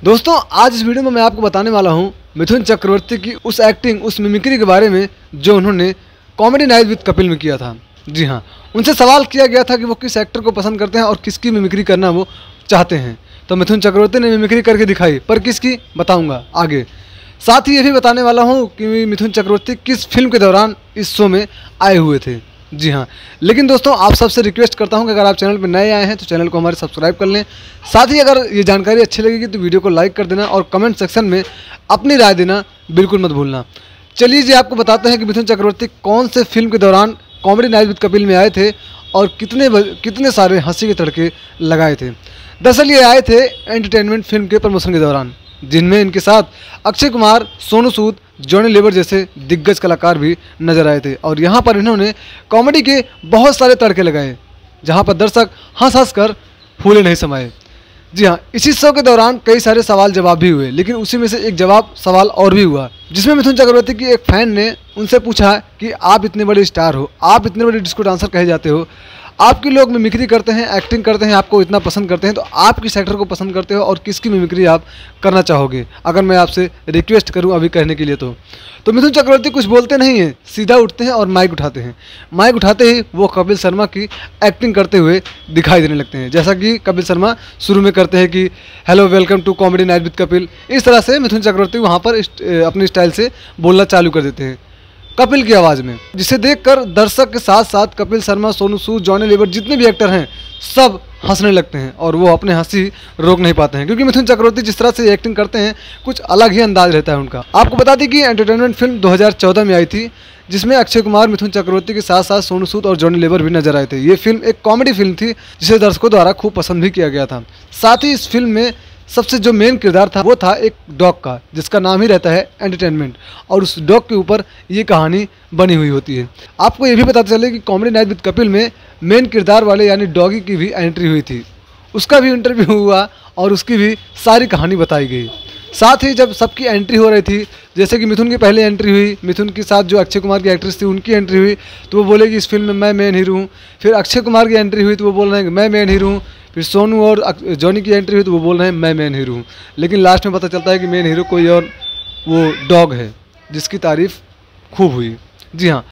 दोस्तों आज इस वीडियो में मैं आपको बताने वाला हूं मिथुन चक्रवर्ती की उस एक्टिंग, उस मिमिक्री के बारे में जो उन्होंने कॉमेडी नाइट विद कपिल में किया था। जी हाँ, उनसे सवाल किया गया था कि वो किस एक्टर को पसंद करते हैं और किसकी मिमिक्री करना वो चाहते हैं। तो मिथुन चक्रवर्ती ने मिमिक्री करके दिखाई, पर किसकी बताऊँगा आगे। साथ ही ये भी बताने वाला हूँ कि मिथुन चक्रवर्ती किस फिल्म के दौरान इस शो में आए हुए थे। जी हाँ, लेकिन दोस्तों आप सबसे रिक्वेस्ट करता हूं कि अगर आप चैनल पर नए आए हैं तो चैनल को हमारे सब्सक्राइब कर लें। साथ ही अगर ये जानकारी अच्छी लगेगी तो वीडियो को लाइक कर देना और कमेंट सेक्शन में अपनी राय देना बिल्कुल मत भूलना। चलिए जी, आपको बताते हैं कि मिथुन चक्रवर्ती कौन से फिल्म के दौरान कॉमेडी नाइट विद कपिल में आए थे और कितने सारे हंसी के तड़के लगाए थे। दरअसल ये आए थे एंटरटेनमेंट फिल्म के प्रमोशन के दौरान, जिनमें इनके साथ अक्षय कुमार, सोनू सूद, जॉनी लीवर जैसे दिग्गज कलाकार भी नजर आए थे। और यहाँ पर इन्होंने कॉमेडी के बहुत सारे तड़के लगाए, जहाँ पर दर्शक हंस हंस कर फूले नहीं समाये। जी हाँ, इसी शो के दौरान कई सारे सवाल जवाब भी हुए, लेकिन उसी में से एक सवाल और भी हुआ, जिसमें मिथुन चक्रवर्ती की एक फैन ने उनसे पूछा कि आप इतने बड़े स्टार हो, आप इतने बड़े डिस्को डांसर कहे जाते हो, आपके लोग मिमिक्री करते हैं, एक्टिंग करते हैं, आपको इतना पसंद करते हैं, तो आप किस एक्टर को पसंद करते हो और किसकी मिमिक्री आप करना चाहोगे, अगर मैं आपसे रिक्वेस्ट करूं अभी कहने के लिए। तो मिथुन चक्रवर्ती कुछ बोलते नहीं हैं, सीधा उठते हैं और माइक उठाते हैं। माइक उठाते ही वो कपिल शर्मा की एक्टिंग करते हुए दिखाई देने लगते हैं, जैसा कि कपिल शर्मा शुरू में करते हैं कि hello welcome to comedy night with Kapil. इस तरह से मिथुन चक्रवर्ती वहाँ पर अपनी स्टाइल से बोलना चालू कर देते हैं कपिल की आवाज़ में, जिसे देखकर दर्शक के साथ साथ कपिल शर्मा, सोनू सूद, जॉनी लीवर जितने भी एक्टर हैं सब हंसने लगते हैं और वो अपने हंसी रोक नहीं पाते हैं, क्योंकि मिथुन चक्रवर्ती जिस तरह से एक्टिंग करते हैं कुछ अलग ही अंदाज रहता है उनका। आपको बता दें कि एंटरटेनमेंट फिल्म 2014 में आई थी, जिसमें अक्षय कुमार, मिथुन चक्रवर्ती के साथ साथ सोनू सूद और जॉनी लीवर भी नजर आए थे। ये फिल्म एक कॉमेडी फिल्म थी जिसे दर्शकों द्वारा खूब पसंद भी किया गया था। साथ ही इस फिल्म में सबसे जो मेन किरदार था वो था एक डॉग का, जिसका नाम ही रहता है एंटरटेनमेंट, और उस डॉग के ऊपर ये कहानी बनी हुई होती है। आपको ये भी पता चले कि कॉमेडी नाइट विद कपिल में मेन किरदार वाले यानी डॉगी की भी एंट्री हुई थी, उसका भी इंटरव्यू हुआ और उसकी भी सारी कहानी बताई गई। साथ ही जब सबकी एंट्री हो रही थी, जैसे कि मिथुन की पहले एंट्री हुई, मिथुन के साथ जो अक्षय कुमार की एक्ट्रेस थी उनकी एंट्री हुई, तो वो बोले कि इस फिल्म में मैं मेन हीरो हूँ। फिर अक्षय कुमार की एंट्री हुई तो वो बोल रहे हैं कि मैं मेन हीरो हूँ। फिर सोनू और जॉनी की एंट्री हुई तो वो बोल रहे हैं मैं मेन हीरो हूँ। लेकिन लास्ट में पता चलता है कि मेन हीरो कोई और वो डॉग है, जिसकी तारीफ खूब हुई। जी हाँ,